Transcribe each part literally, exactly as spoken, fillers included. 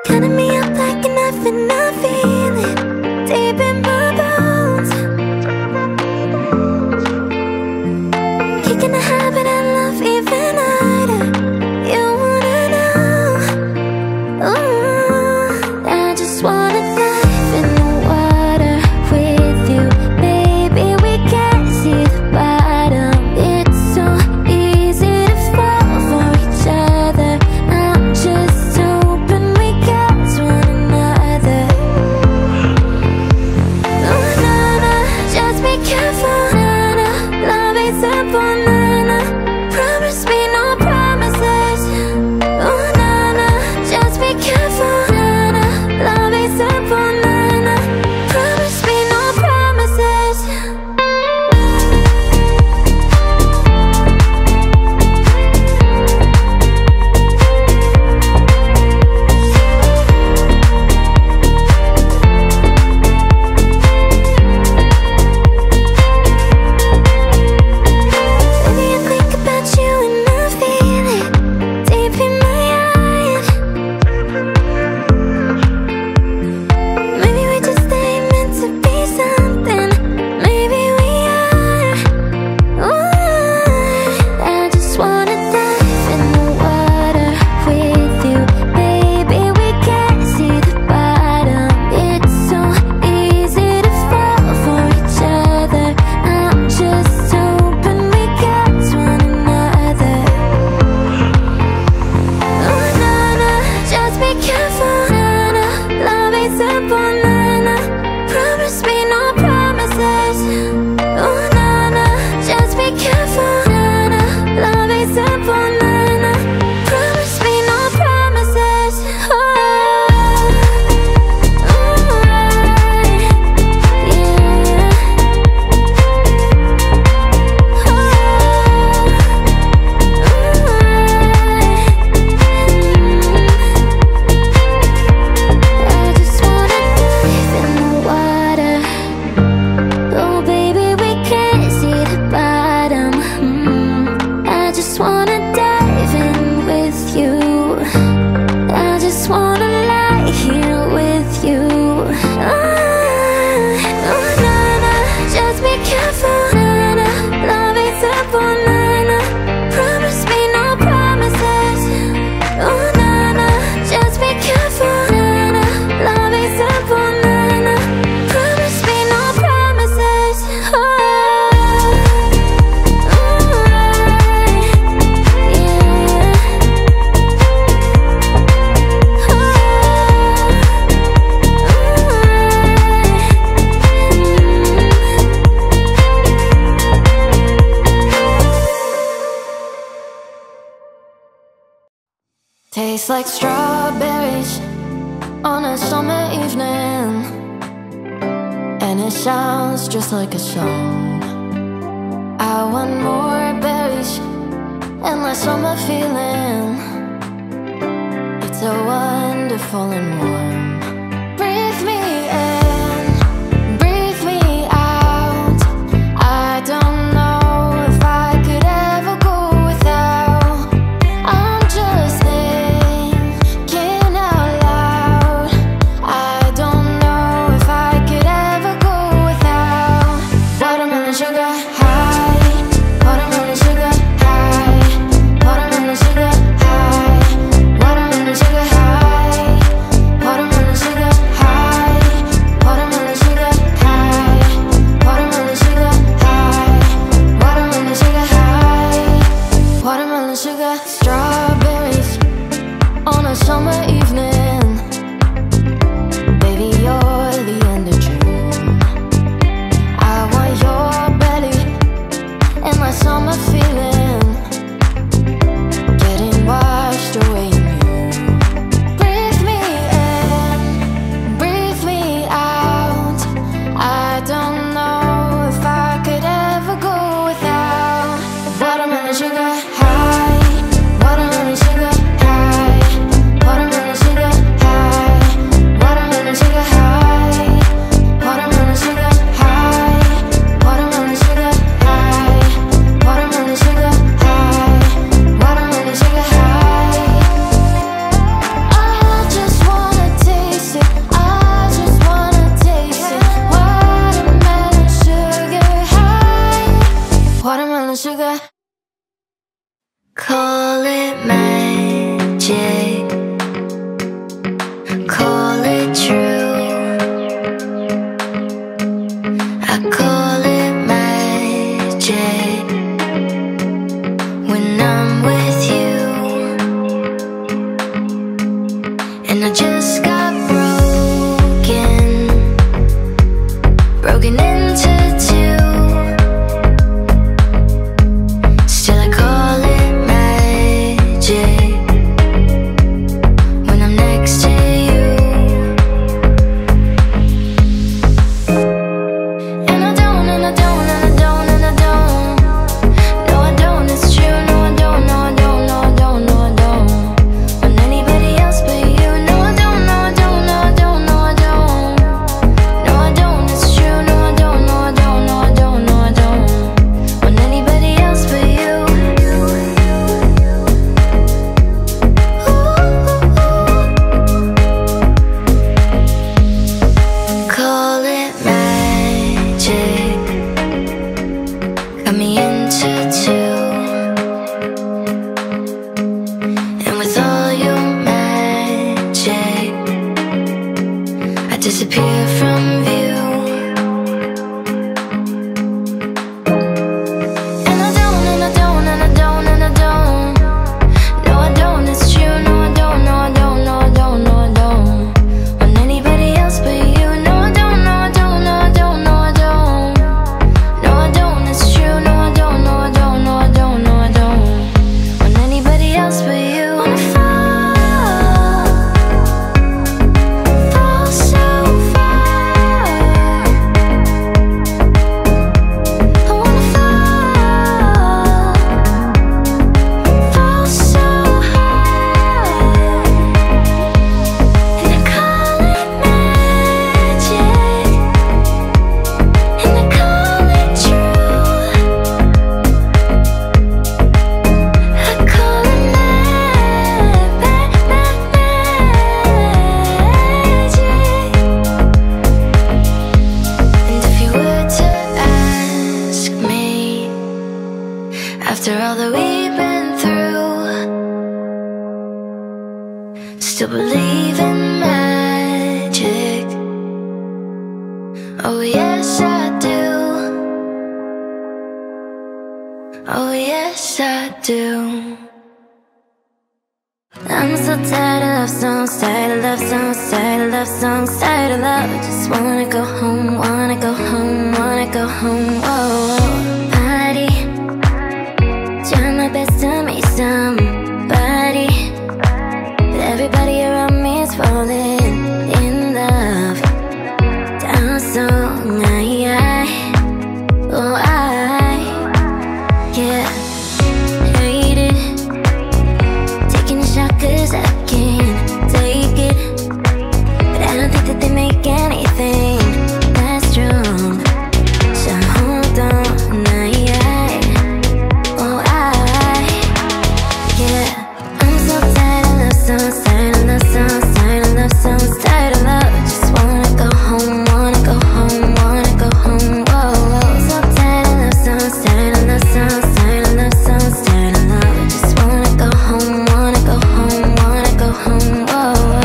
cutting me up like a knife and I feel it deep in my bones. Kicking the habit I love even harder. You wanna know? Ooh, I just wanna dive in the water with you, baby. We can't see the bottom. It's so easy to fall for each other. I'm just hoping we catch one another. Oh, na na, just be careful, na na. Love is up on na na. Promise me no promises. Oh, na na, just be careful, na na. Love is up on na na. Promise me no promises. Maybe I think about you and I feel it deep in my heart. Maybe we just ain't meant to be something. Maybe we are. Ooh, I just wanna dive in the water with you, baby. We can't see the bottom. It's so easy to fall for each other. I'm just hoping we catch one another. Oh, na na, just be careful, na na. Love is up on na na. Promise me no promises. Oh, na na, just be careful, na na. Love is up on na na. Promise me no promises. Oh, alright, yeah. Oh, I just wanna dive in the water. Oh baby, we can't see the bottom. Mm. I just wanna dive in with you. I just wanna lie here with you. Ah, oh na na, just be careful, na na. Love is up on na na. Promise me no promises. Oh na na, just be careful, na na. Love is up on na na. Promise me no promises. Oh, alright, yeah. Oh, alright. Tastes like strawberries on a summer evening, and it sounds just like a song. I want more berries and my summer feeling. It's so wonderful and warm. Breathe me in, breathe me out. I don't know if I could ever go without. I'm just thinking out loud. I don't know if I could ever go without watermelon sugar high, watermelon sugar high, watermelon sugar high, watermelon sugar high, watermelon sugar high, watermelon sugar high, watermelon sugar high, watermelon sugar high, watermelon sugar. Strawberries on a summer evening, baby, you're the end of June. I want your belly and my summer feeling, getting washed away in you. Breathe me in, breathe me out. I don't know if I could ever go without watermelon sugar high, watermelon sugar high, watermelon sugar I just got broken, broken into two. Still I call it magic when I'm next to you. And I don't, and I don't, and I don't, and I don't. No, I don't, it's true. No, I don't, no, I don't, no, I don't, no, I don't. Want anybody else but you. No, I don't, no, I don't, no, I don't, no, I don't. No, I don't, it's true. No, I don't, no, I don't, no, I don't, no, I don't. Want anybody else but you. Call it magic, got me into two. And with all your magic, I disappear from view. And I don't, and I don't, and I don't, and I don't. No, I don't, it's true. No, I don't, no, I don't, no, I don't, no, I don't. Want anybody else but you. No, I don't, no, I don't, no, I don't, no, I don't. No, I don't, it's true. No, I don't, no, I don't, no, I don't, no, I don't. Want anybody else but you. Wanna fall, fall so far. I wanna fall, fall so high. And I call it magic, and I call it true. I call it ma- ma- ma- magic. And if you were to ask me, after all that we've been through, still believe in magic? Oh yes I do. Oh yes I do. I'm so tired of love songs, tired of love songs, tired of love songs, tired of love. Just wanna go home, wanna go home, wanna go home. Whoa, party, try my best to meet somebody, but everybody around me is falling in love. Down song, I, I, oh I, yeah, hate it. Taking a shot cause I can't take it, but I don't think that they make anything that strong. So hold on, I, I, oh I, yeah. I'm so tired of love songs, tired of love songs, tired of love songs, tired of love. Just wanna go home, wanna go home, wanna go home. Whoa, whoa. So tired of love songs, tired of love songs, tired of love songs, tired of love. Just wanna go home, wanna go home, wanna go home. Whoa, whoa.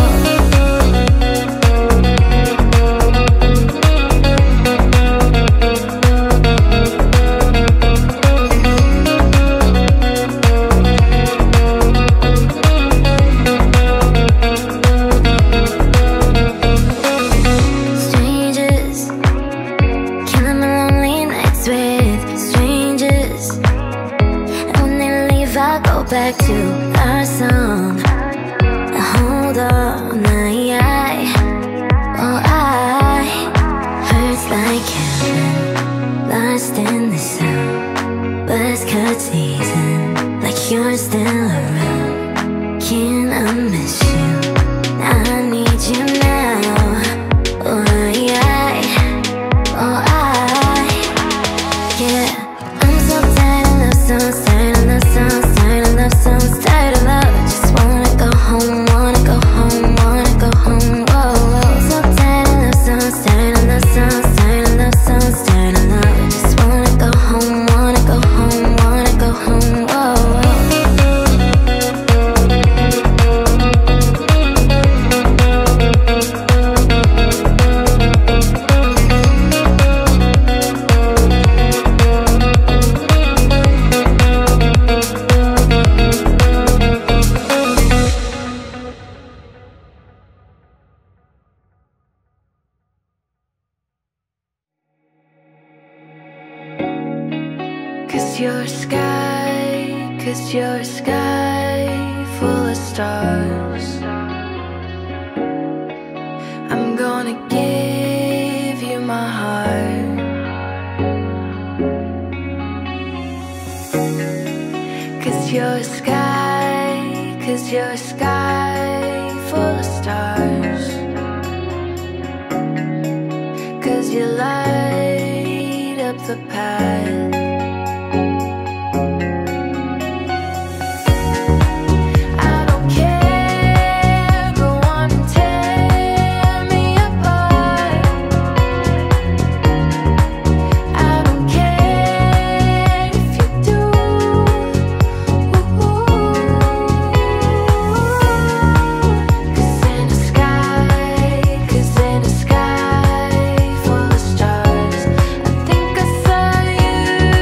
Strangers, killing my lonely nights with strangers. And when they leave, I go back to our song. Hold on, I, I, oh I, hurts like heaven, lost in the sound. Buzz cut season, like you're still around. Can I miss you? I need you now. Oh I, oh I, yeah. I'm so tired of love songs, tired of love songs, tired of love songs, tired of love. Just wanna go home, wanna go home, wanna you're a sky, cause you're a sky full of stars. I'm gonna give you my heart. Cause you're a sky, cause you're a sky full of stars. Cause you light up the path. You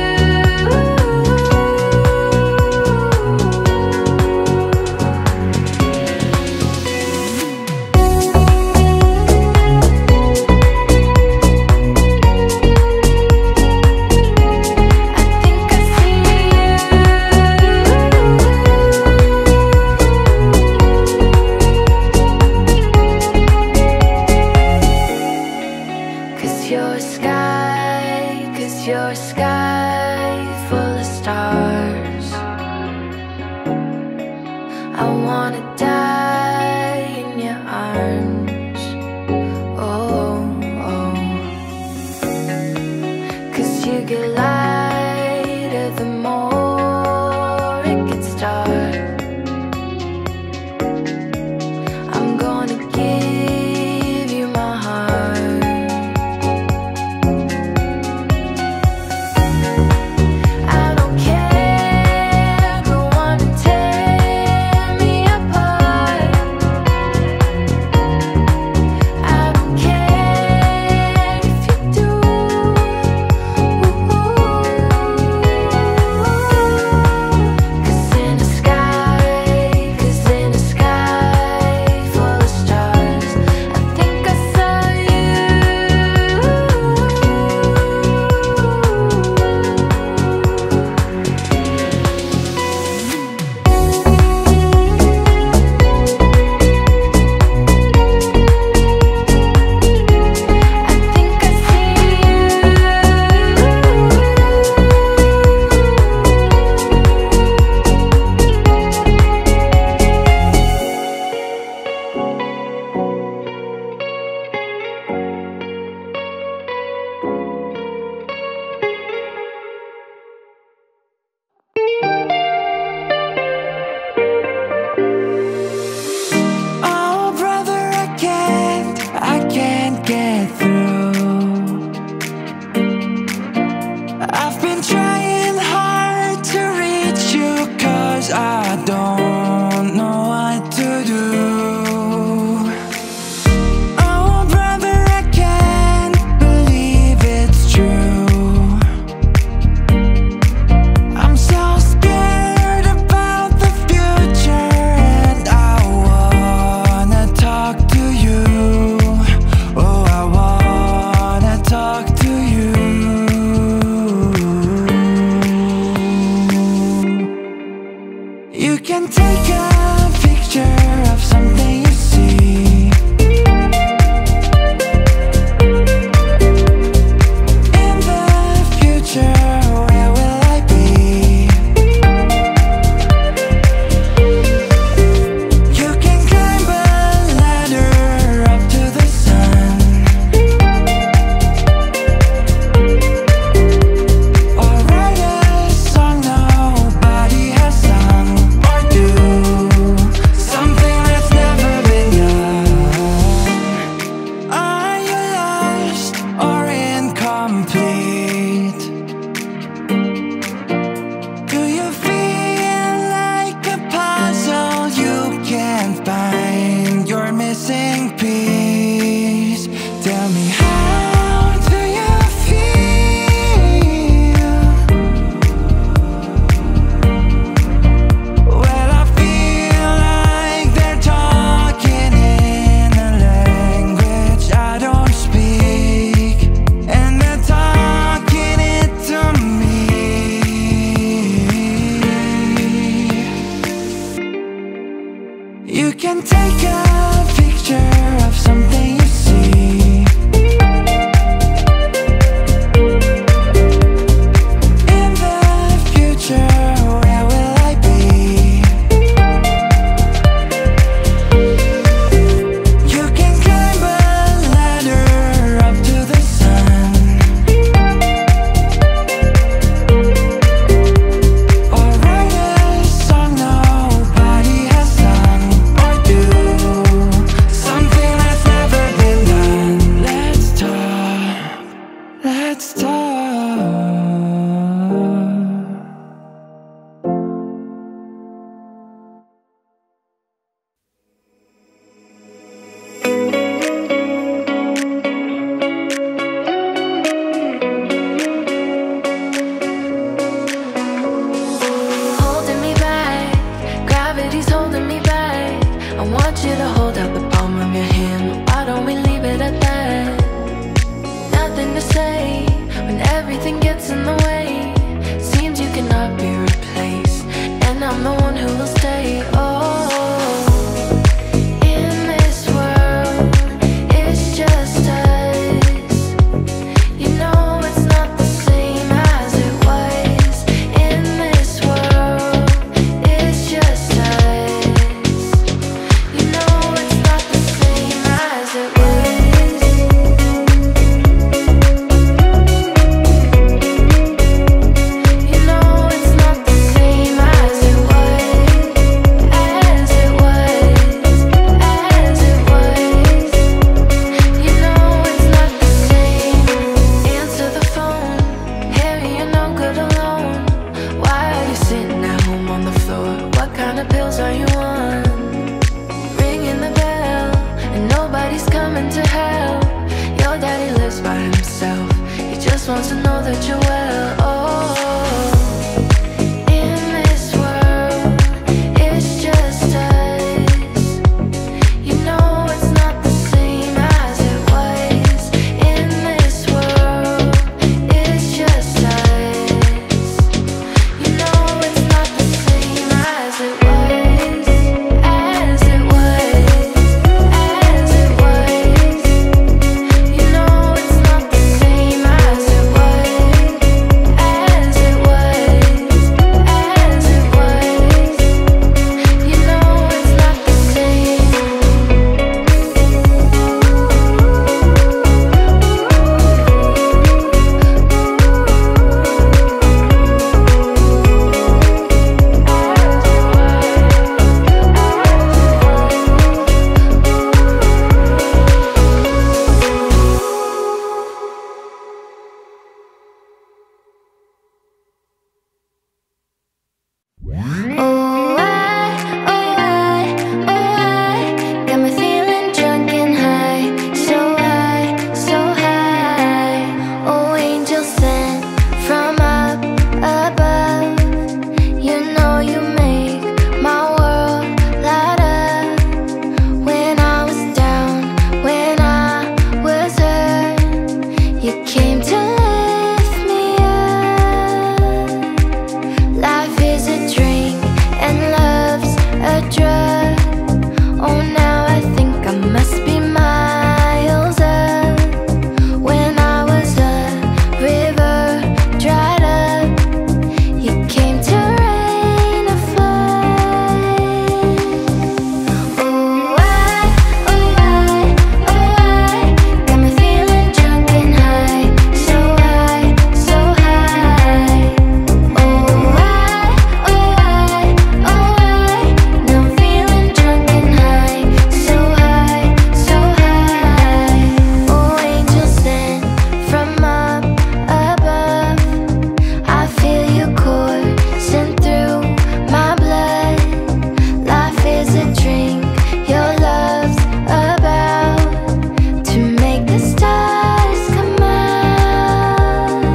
to know that you're well. Oh, in this world, it's just us. You know it's not the same as it was. In this world, it's just us. You know it's not the same as it was, as it was, as it was. You know it's not the same as it was, as it was, as it was. You know it's not the same. Oh, I, oh, I, oh, I got me feeling drunk and high, so high, so high. Oh, angel sent from up above. You know you make my world light up. When I was down, when I was hurt, you came to lift me up. Life is a drink and love's a drug. Oh, now I think I must be miles up. When I was a river dried up, you came to rain a flood. Oh, I, oh, I, oh, I got me feeling drunk and high, so high, so high. Oh, I, oh, I, oh, I now I'm feeling drunk and high, so high, so high. Oh, angel sent from up above. I feel you coursing through my blood. Life is a drink, your love's about to make the stars come out.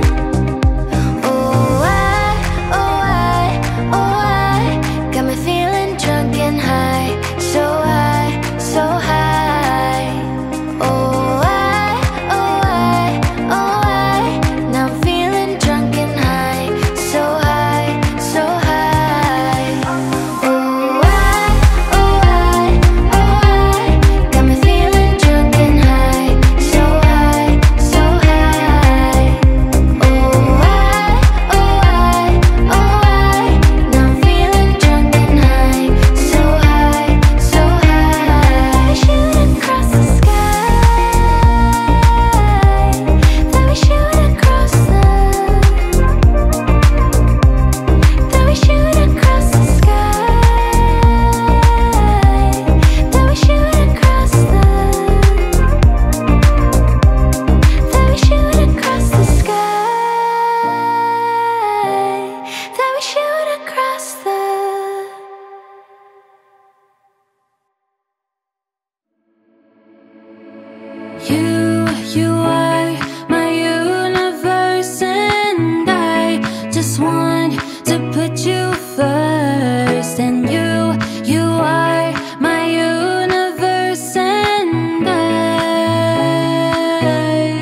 Oh, I, oh, I, oh, I got me feeling drunk and high, so high, so high. Oh, I, oh, I, oh, I now I'm feeling drunk and high, so high, so high. Oh, I, oh, I, oh, I got me feeling drunk and high, so high, so high. Oh, I, oh, I, oh, I now I'm feeling drunk and high, so high, so high. We shoot across the sky, then we shoot across the, then we shoot across the sky, then we shoot across the, then we shoot across the sky, then we shoot across the. You, you are my universe, and I just want to put you first. And you, you are my universe, and I.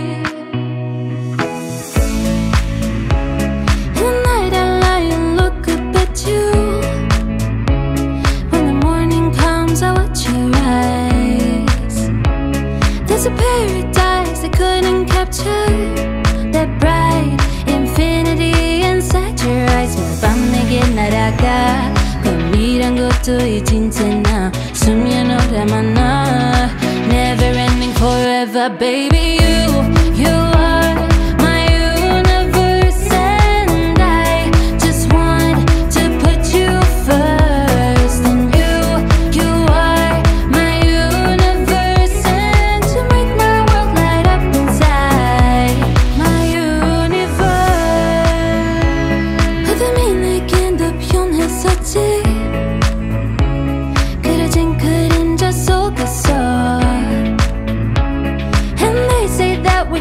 At night I lie and look up at you. When the morning comes, I watch your eyes. There's a paradise I couldn't capture, that bright infinity inside your eyes. 매일 밤 내게 날아가. 꿈이란 것도 잊은 채 나 수면 오래 만나. Never ending forever, baby. You, you are my universe, and I just want to put you first. And you, you are my universe, and to make my world light up inside my universe. 어둠이 내겐 더 변했었지. 그려진 그림자 속에서. And they say that we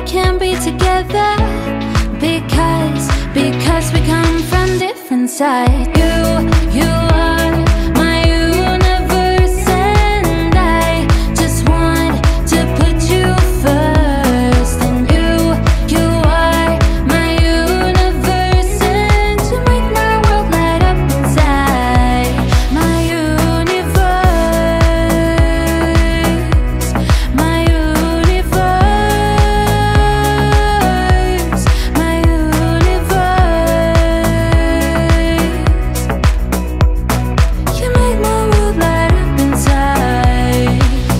inside. You, you are my universe, and I just want to put you first. And you, you are my universe, and you make my world light up inside. My universe, my universe, my universe. You make my world light up inside.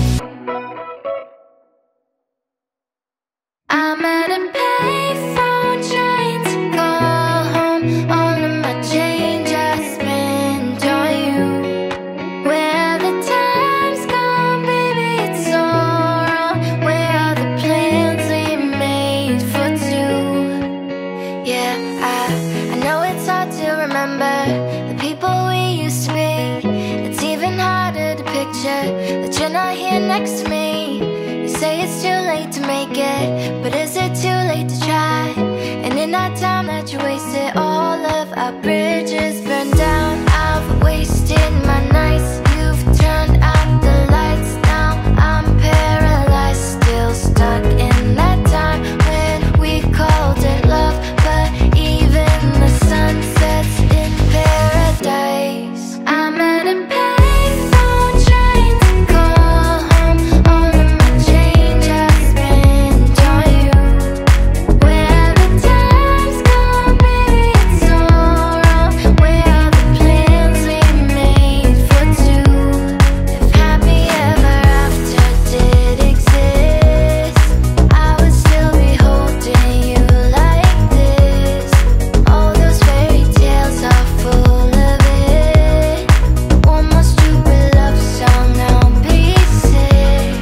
I'm at a payphone trying to call home. All of my change I spent on you. Where the time's gone, baby, it's all wrong. Where are the plans we made for two? Yeah, I, I know it's hard to remember the people we used to be. It's even harder to picture that you're not here next to me. You say it's too late to make it, but is it too late to try? And in that time that you wasted, all of our bridges burned down. I've wasted my nights, you've turned out the lights. Now I'm paralyzed, still stuck in that time when we called it love. But even the sun sets in paradise. I'm at a payphone trying to call home. All of my change I spent on you. Where the time's gone, baby, it's all wrong. Where are the plans we made for two? If happy ever after did exist, I would still be holding you like this. All those fairy tales are full of it. One more stupid love song, I'll be sick.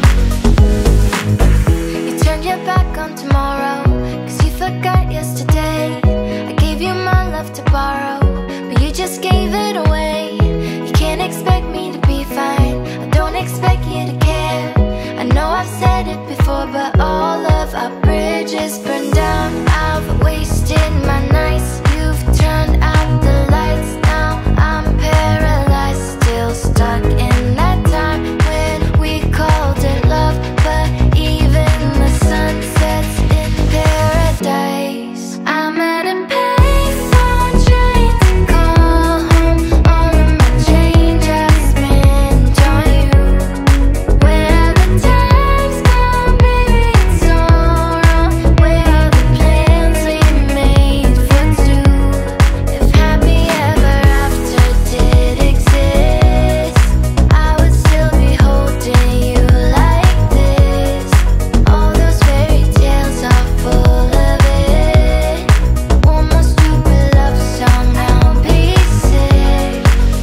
You turned your back on tomorrow, cause you forgot yesterday. I gave you my love to borrow, but you just gave it away. You can't expect me to be fine, I don't expect you to care. I know I've said it before, but all of our bridges burned down. I've wasted my nights, you've turned out the lights. Now I'm paralyzed, still stuck in that time when we called it love. But even the sun sets in paradise. I'm at a payphone trying to call home. All of my change I spent on you. Where the time's gone, baby, it's all wrong. Where are the plans we made for two? If happy ever after did exist, I would still be holding you like this. All those fairy tales are full of it. One more stupid love song, I'll be sick.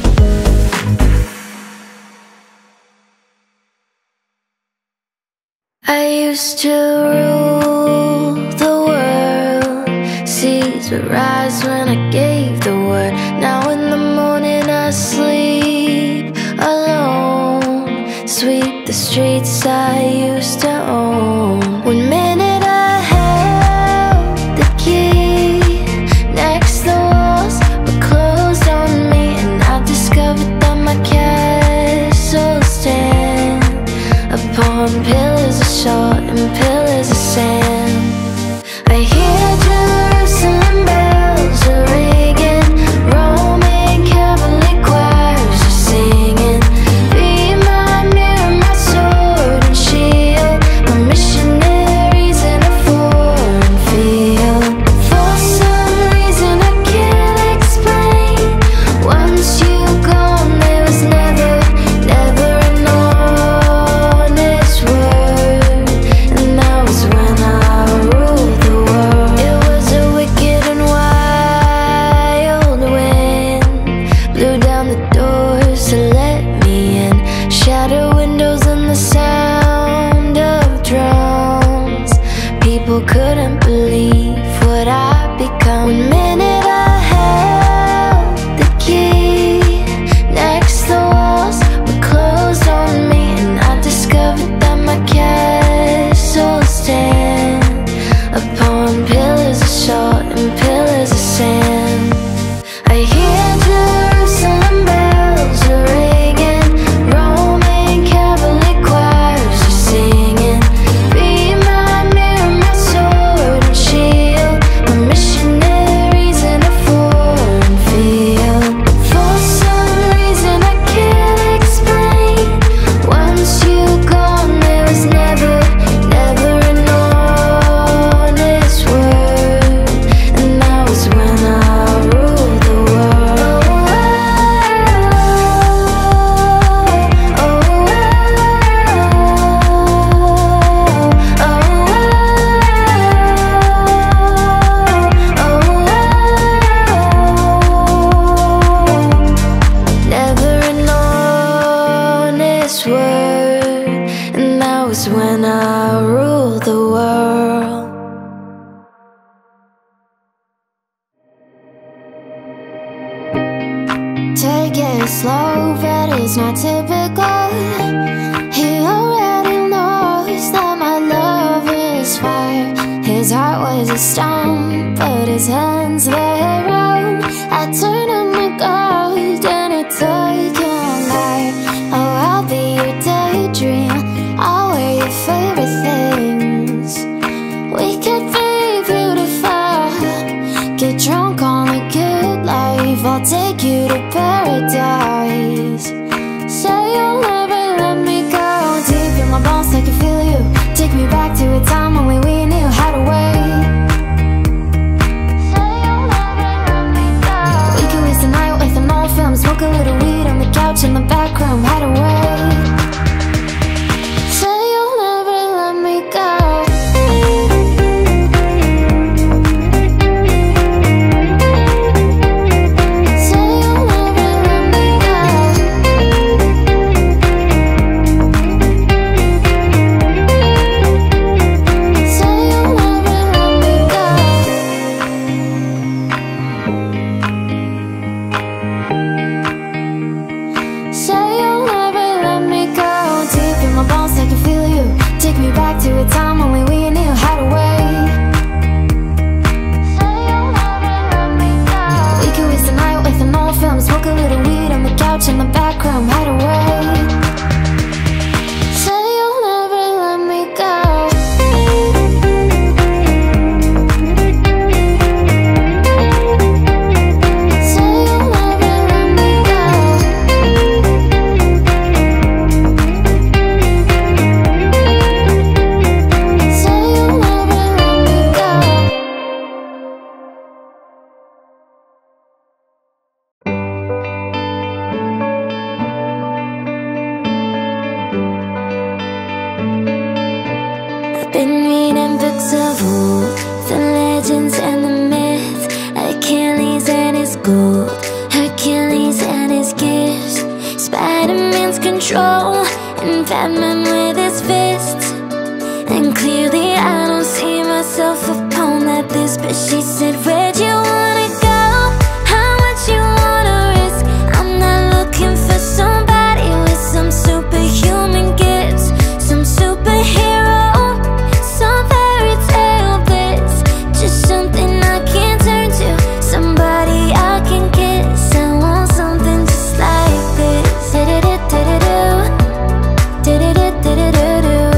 I used to rule the world. Seas would rise when I gave the word. Now in the morning I sleep alone. Sweep the streets I used to own. One minute I held the key. Next the walls were closed on me, and I discovered that my castle stand upon pillars of salt and pillars of sand. I hear Jerusalem bells are ringing, Roman Catholic choirs are singing. Be my mirror, my sword and shield, my missionaries in a foreign field. For some reason I can't explain, once you gone there was never, never an honest word. And that was when I ruled the world. It was a wicked and wild wind, blew down the doors to let me in. Shattered windows and the sound of drums. People couldn't believe what I'd become. One minute I held the key. Next the walls were closed on me, and I discovered that my castle stand upon pillars of salt and pillars of sand. I hear when I rule the world. Take it slow, but it's not typical. He already knows that my love is fire. His heart was a stone, but his hands were round. I turned on my guard and it took him higher. Oh, I'll be your daydream, I'll wear your favorite things. We could be beautiful, get drunk on a good life. I'll take you to paradise. Say you'll never let me go. Deep in my bones, I can feel you. Take me back to a time when we, we knew how to wait. Say you'll never let me go. We could waste the night with an old film, smoke a little weed on the couch in the back room, how to wait. Say you'll never let me go. In the back room, hide away. Say you'll never let me go. Say you'll never let me go. Say you'll never let me go. Been reading books of old, the legends and the myths, Achilles and his gold, Hercules and his gifts, Spider-Man's control, and Batman with his fists. And clearly I don't see myself upon that list. But she said, where'd you wanna go? How much you wanna risk? I'm not looking for somebody with some superhuman gifts, some superhero, something I can turn to, somebody I can kiss. I want something just like this. Do-do-do-do-do-do, do-do-do-do-do-do.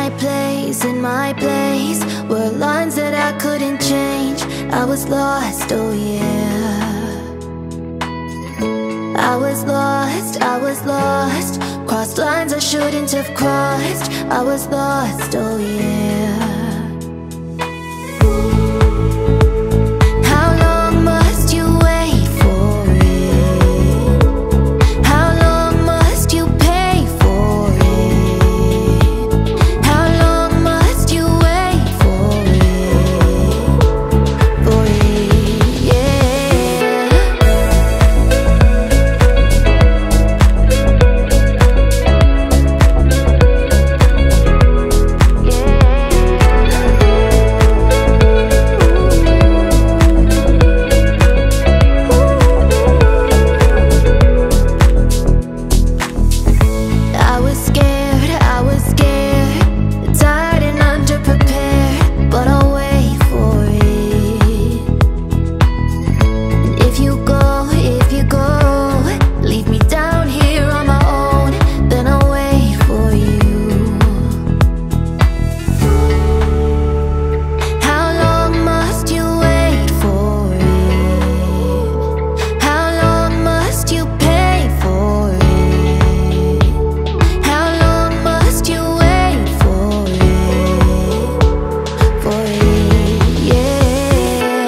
my place, in my place were lines that I couldn't change. I was lost, oh yeah. I was lost, I was lost. Crossed lines I shouldn't have crossed. I was lost, oh yeah. How long must you wait for it? How long must you pay for it? How long must you wait for it? For it, yeah. I was scared, I was scared, tired and underprepared, but I'll wait for it. And if you go, if you go, leave me down here on my own, then I'll wait for you. How long must you wait for it? How long must you pay for it? How long must you wait for it? For it, yeah.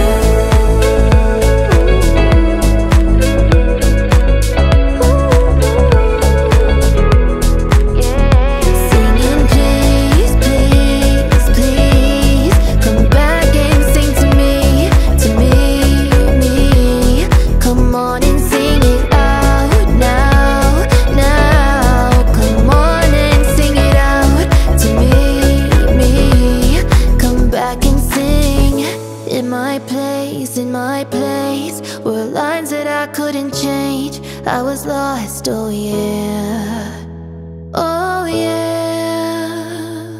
Singing, please, please, please, come back and sing to me, to me, me. Come on and sing it out now, now. Come on and sing it out to me, me. Come back and sing. In my place, in my place were lines that I couldn't change. I was lost, oh yeah. Oh yeah.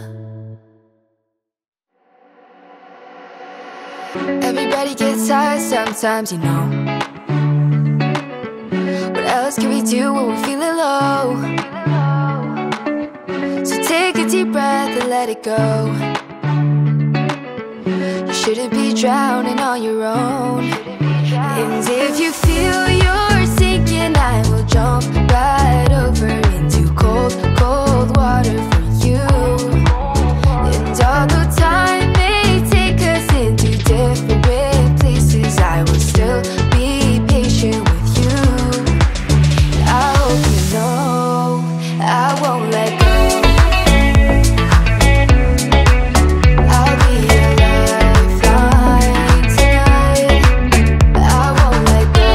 Everybody gets tired sometimes, you know. What else can we do when we're feeling low? So take a deep breath and let it go. You shouldn't be drowning on your own. And if you feel you're sinking, I will jump right over into cold, cold water for you. And although time may take us into different places, I will still be patient with you. I hope you know I won't let go. I'll be your lifeline tonight. I won't let go.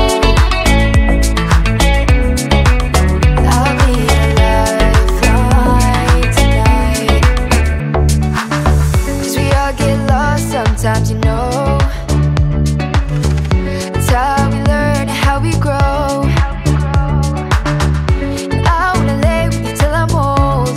I'll be your lifeline tonight. 'Cause we all get lost sometimes, you know. It's how we learn, how we grow. And I wanna lay with you till I'm old.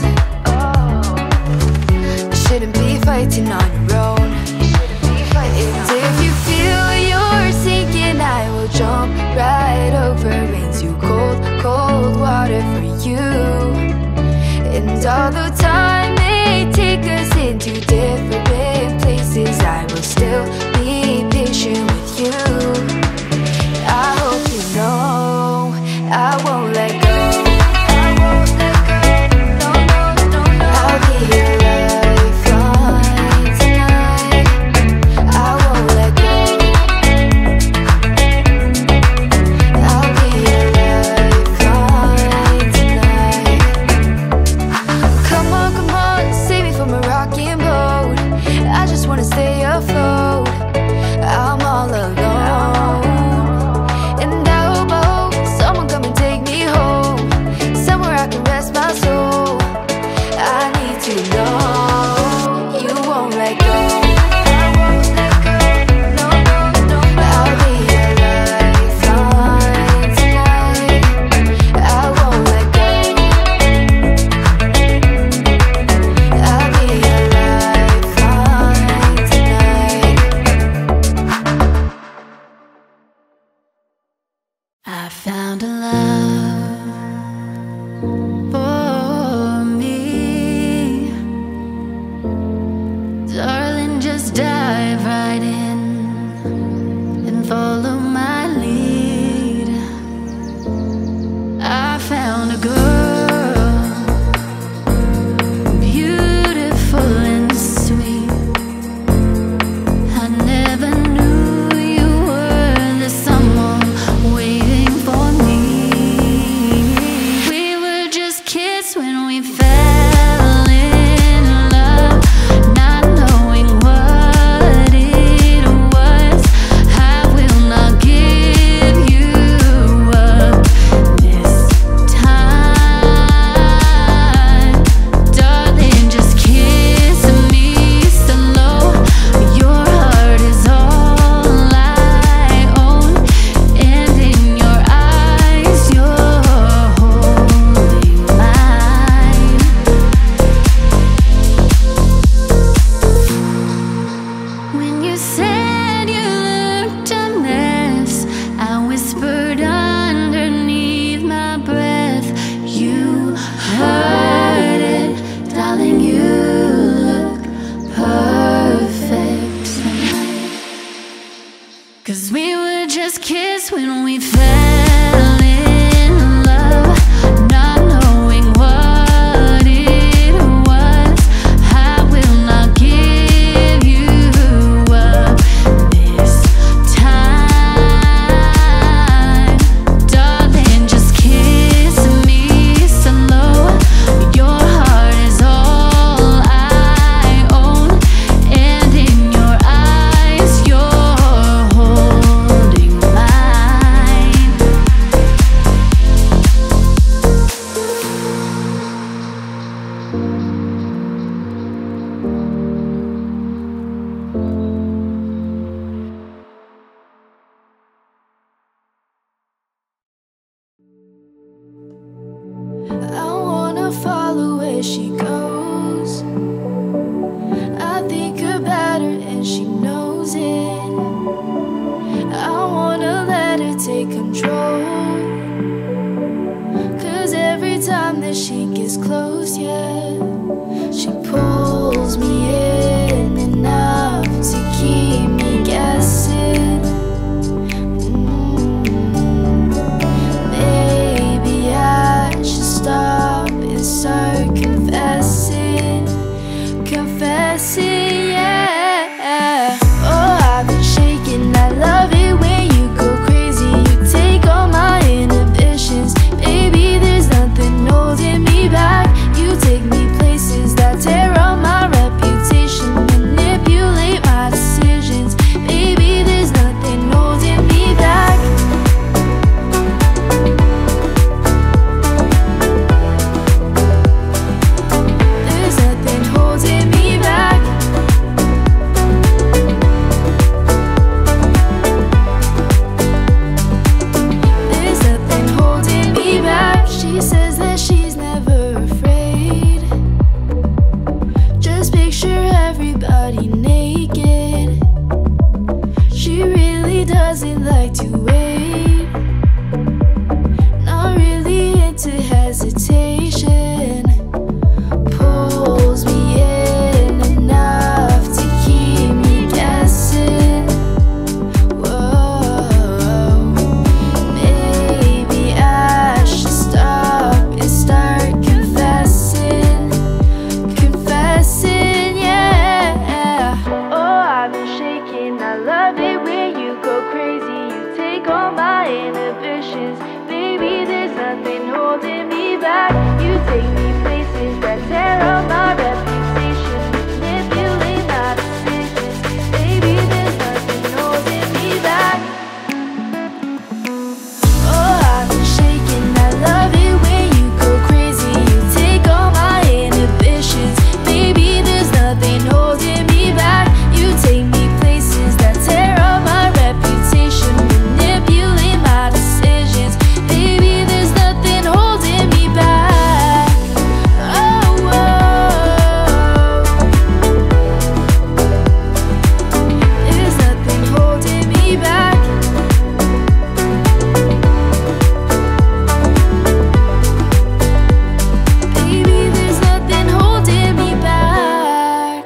You shouldn't be fighting on your own. And if you feel you're sinking, I will jump right over into cold, cold water for you. And although time may take us into different places, I will still be patient with you. I hope you know I won't let go. I won't let go. No, no, no, no. I'll be your lifeline tonight. I won't let go. I'll be your lifeline tonight. Come on, come on, save me from a rocking boat. I just wanna stay afloat. I'm all alone. And I hope, I hope someone come and take me home, somewhere I can rest my soul. I need to know you won't let go. I won't let go. No, no, no, no. I'll be your lifeline tonight. I won't let go. I'll be your lifeline tonight. I found a love. picture everybody naked. She really doesn't like to wait. Not really into hesitation. Pulls me in enough to keep me guessing. Whoa, maybe I should stop and start confessing. Confessing, yeah. Oh, I've been shaking. I love it when you go crazy. You take all my inhibitions. Baby, there's nothing holding me back. You take me places that tear up my reputation. Manipulate my decisions. Baby, there's nothing holding me back. Oh, I've been shaking. I love it when you go crazy. You take all my inhibitions. Baby, there's nothing holding me back. You take me places that tear up my reputation. Manipulate my decisions. Baby, there's nothing holding me back. Oh, whoa. There's nothing holding me back. Baby, there's nothing holding me back.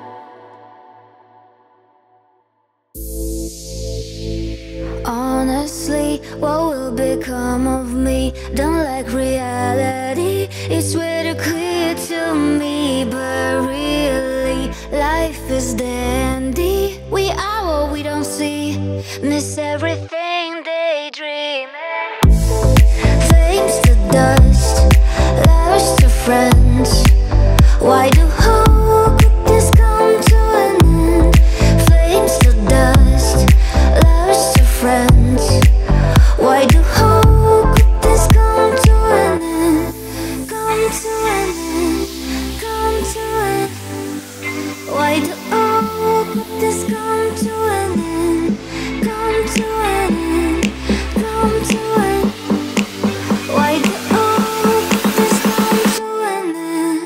Honestly, what will become of me? Don't like reality. It's way too clear to me, but really, life is dandy. We are what we don't see. Miss everything, daydreaming. Flames to dust, lovers to friends. Why do how could this come to an end? Flames to dust, lovers to friends. Why do how could this come to an end? Come to an end, come to an end. Why do how could this come to an end? Come to an end, come to an end. Why do how could this come to an end?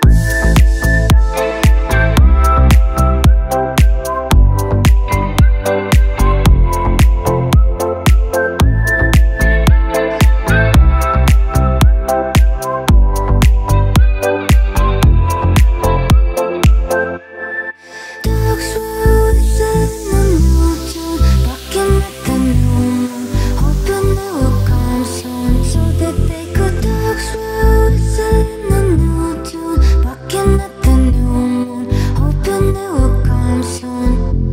Dogs will listen and watching, barking at the new moon, hoping they will come soon, so that they could. Dogs will listen and new tune, barking at the new moon, hoping they will come soon.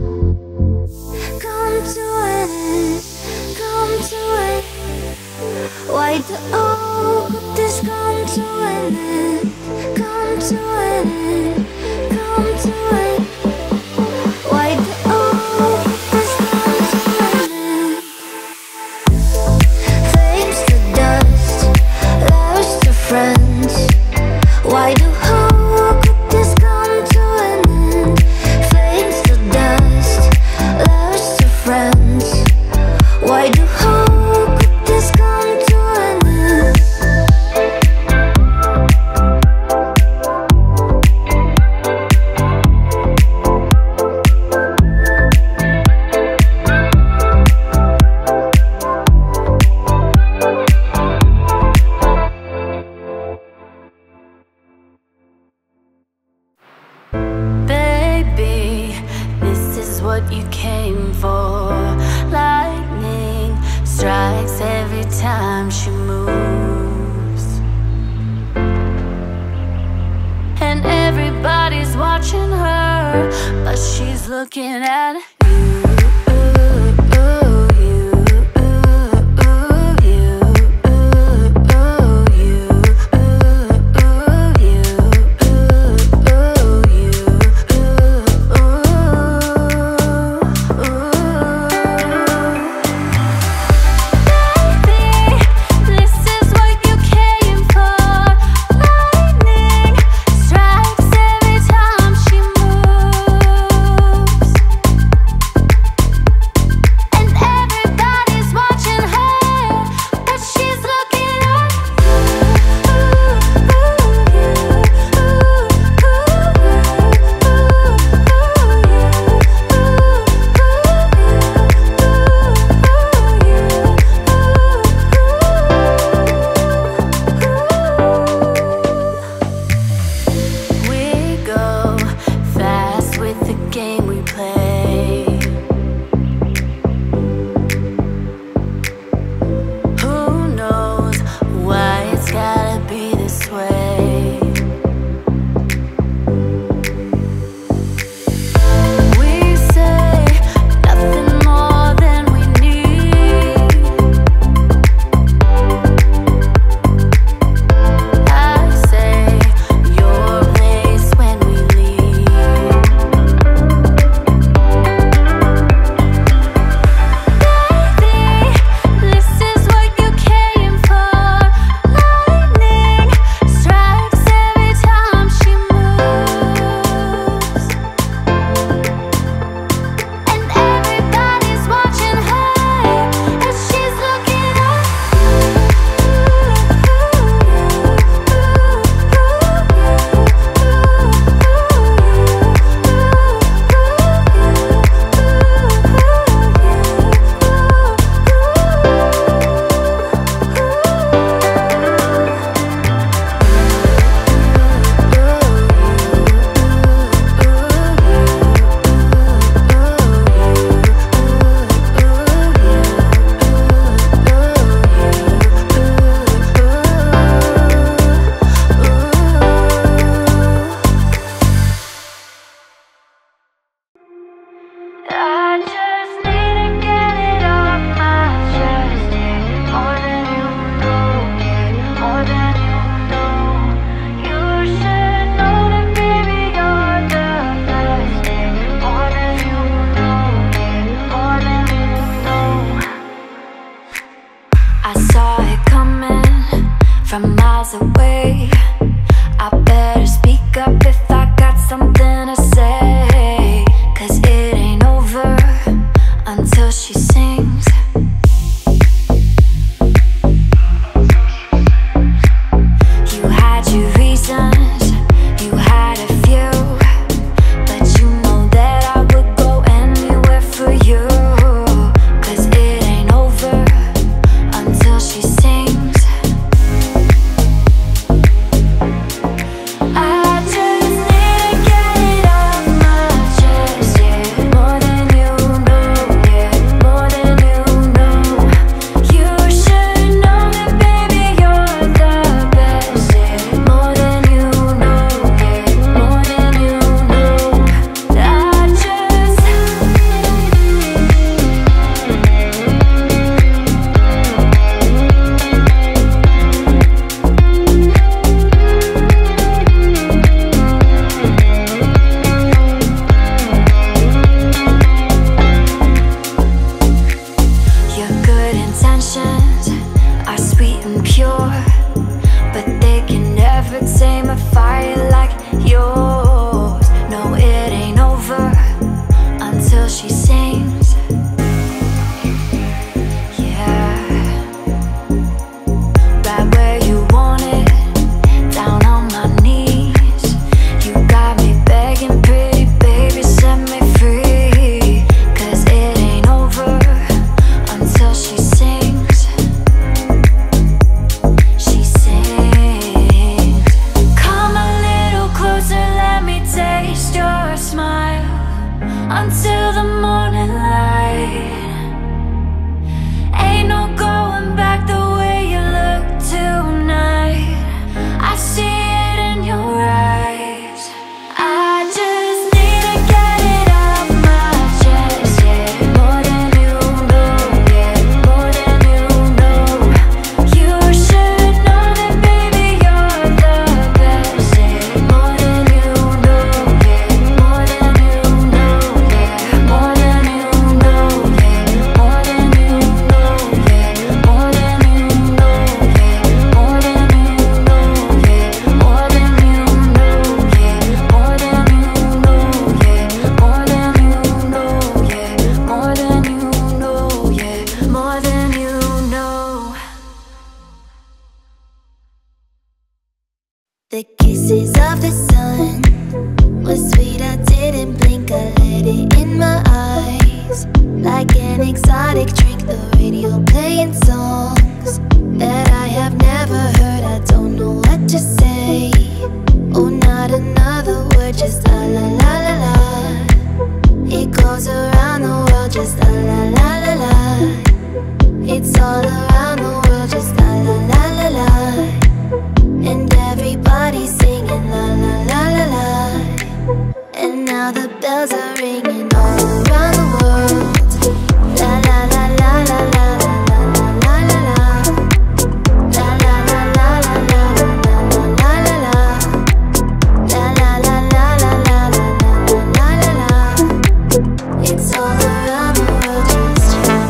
Come to an end, come to an end. Why do all could this come to an end? Come to an end, come to an end. Why do all could this come to an end? Flames to dust, lovers to friends. Why do how could this come to an end? Flames to dust, lovers to friends. Why do how could this come to an end? Baby, this is what you came for. Lightning strikes every time she moves, and everybody's watching her, but she's looking at you. Strikes every time she moves. taste your smile until the morning light. Ain't no going back the way you look tonight. I see it in your eyes. I just need to get it off my chest, yeah. More than you know, yeah. More than you know. You should know that, baby, you're the best, yeah. More than you know, yeah. More than you know, yeah. More than you know, yeah. More than you know, yeah. More than you know, yeah. More than you know, yeah. More than you know, yeah. More than you know, yeah. More than you know, yeah. More than you know, yeah. More than you know. The kisses of the sun was sweet, I didn't blink, I let it in my eyes. Like an exotic drink, the radio playing songs that I have never heard, I don't know what to say. Oh, not another word, just la la la la la. It goes around the world, just la la la la la. It's all around the world, just la la la la la. And everybody's singing la la la la la. And now the bells are ringing all around the world. La la la la la la la la la la la. La la la la la la la la la la la. La la la la la la la la la la. It's all around the world, just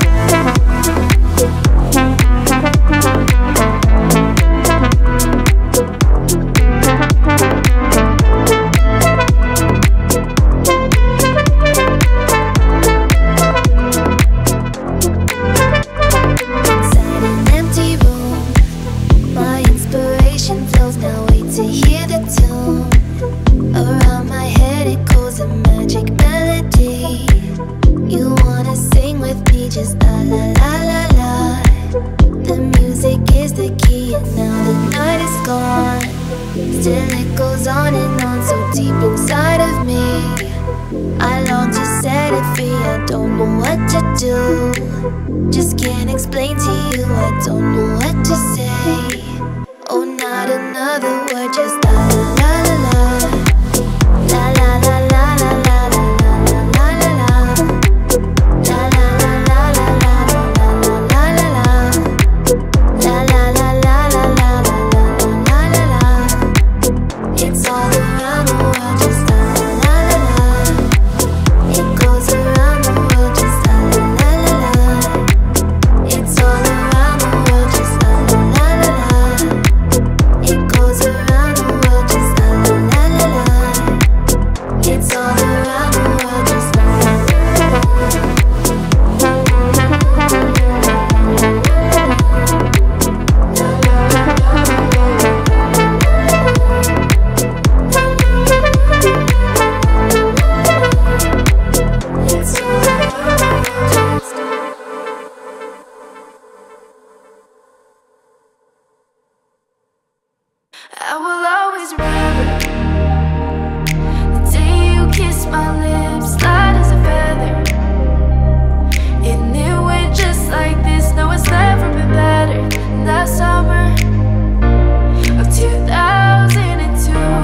inside an empty room. My inspiration flows, now wait to hear the tune. Around my head it goes a magic melody. You wanna sing with me, just la la la la la. The music is the key, and now the night is gone. Still it goes on and on, so deep inside of me. I long to set it free, I don't know what to do. Just can't explain to you, I don't know what to say. Oh, not another word, just la la la la la. La la la la la la la la la la la. La la la la la la la la la la la. La la la la la la la la la la. It's all around the world, just la la la la. It goes around the world, just la la la la la. It's all around the world, just la la la la la. It goes around the world, just la la la la la. It's all around the world, just la la la It's all around, just I will always remember the day you kissed my lips, light as a feather. And it went just like this, no, it's never been better. That summer of two thousand two,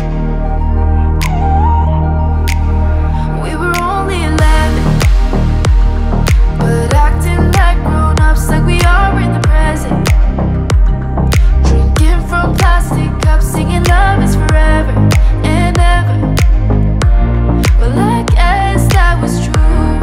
we were only eleven, but acting like grown-ups, like we are in the present. Drinking from plastic cups, singing love is forever and ever. Well, I guess that was true.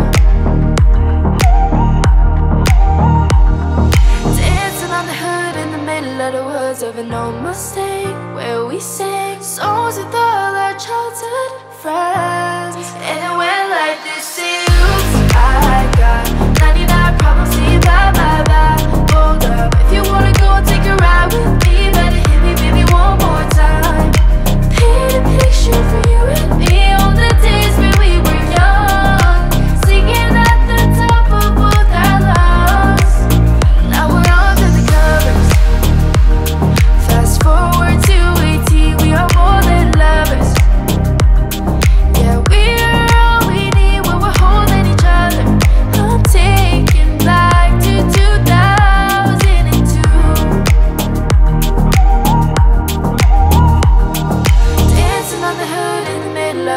Dancing on the hood in the middle of the woods of an old Mustang, where we sang songs with all our childhood friends. And it went like this: oops, I got ninety-nine problems, see you, bye, bye, bye. Hold up, if you wanna go and take a ride with me, better hit me, baby, one more time. Paint a picture for you and me on the days when we were young, singing at the top of both our lungs. Now we're under the covers. Fast forward to eighteen, we are more than lovers.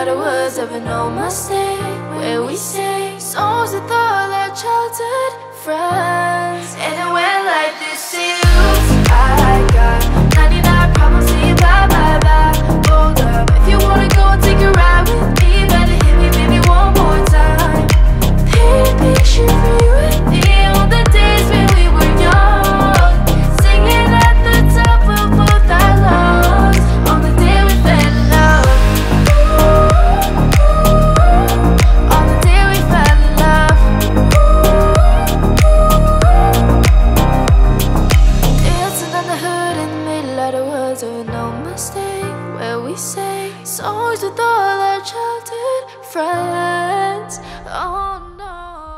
like the woods of an old Mustang, where we say songs with all our childhood friends. And it went like this: see you, I got ninety-nine problems, see you bye bye bye. Hold up, if you wanna go and take a ride with me, better hit me maybe one more time. Paint a picture for you and me on the days when we were young, singing at the top of both our lungs on the day we fell in love. On the day we fell in love. Dancing on the hood in the middle of the woods of an old Mustang, where we sang songs with all our childhood friends. Oh no.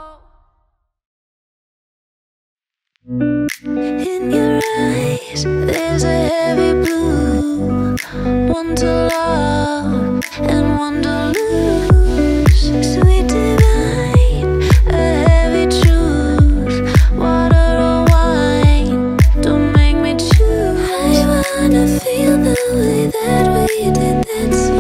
In your eyes, there's a heavy blue, one to love and one to lose. Sweet divine, a heavy truth. Water or wine, don't make me choose. I wanna feel the way that we did that.